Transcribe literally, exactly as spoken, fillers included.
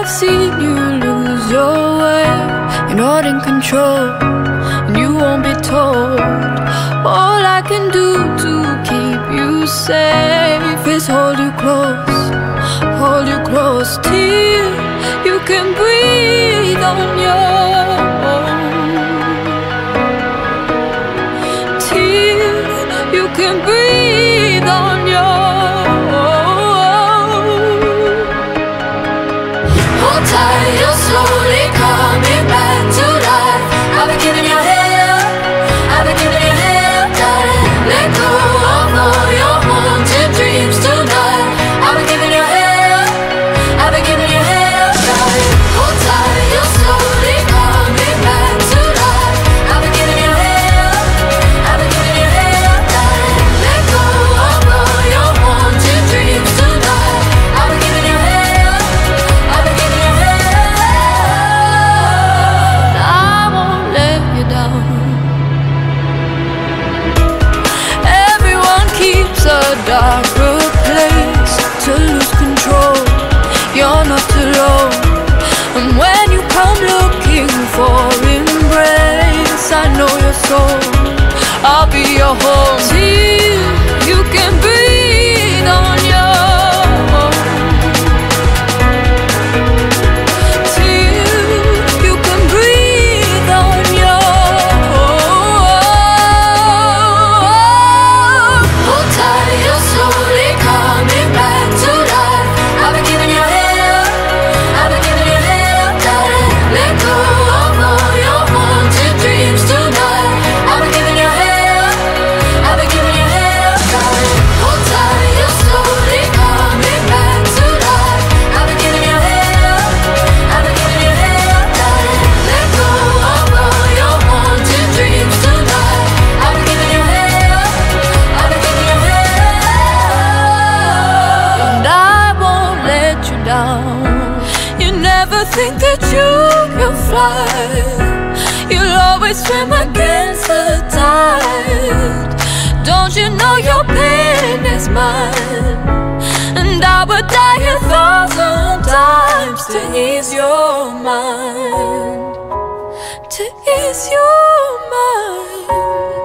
I've seen you lose your way. You're not in control, and you won't be told. All I can do to keep you safe is hold you close, hold you close till you can breathe on your own, till you can breathe on your own. Hold tight, you're slowly coming back to life. I've been giving you hell, I've been giving you hell, darling. Let go of all your haunted dreams tonight. I've been giving you hell, I've been giving you hell, darling. Hold tight, you're slowly coming back to life. I've been giving you hell, I've been giving you hell, darling. Let go of all your haunted dreams tonight. I've been giving you hell, I've been giving you hell. I won't let you down. Everyone keeps a darker place to lose control. You're not alone, and when you come looking for embrace, I know your soul, I'll be your home till you can breathe on your own, till you can breathe on your own. Hold tight, you're slowly coming back to life. I've been giving you hell, I've been giving you hell, darling. Let go of all your haunted dreams tonight. I've been giving you hell, I've been giving you hell, darling. Hold tight, you're slowly coming back to life. I've been giving you hell, I've been giving you hell, darling. Let go of all your haunted dreams tonight. I've been giving you hell, I've been giving you hell, and I won't let you down. You never think that you can fly. You'll always swim against the tide. Don't you know your pain is mine? And I would die a thousand times to ease your mind, to ease your mind.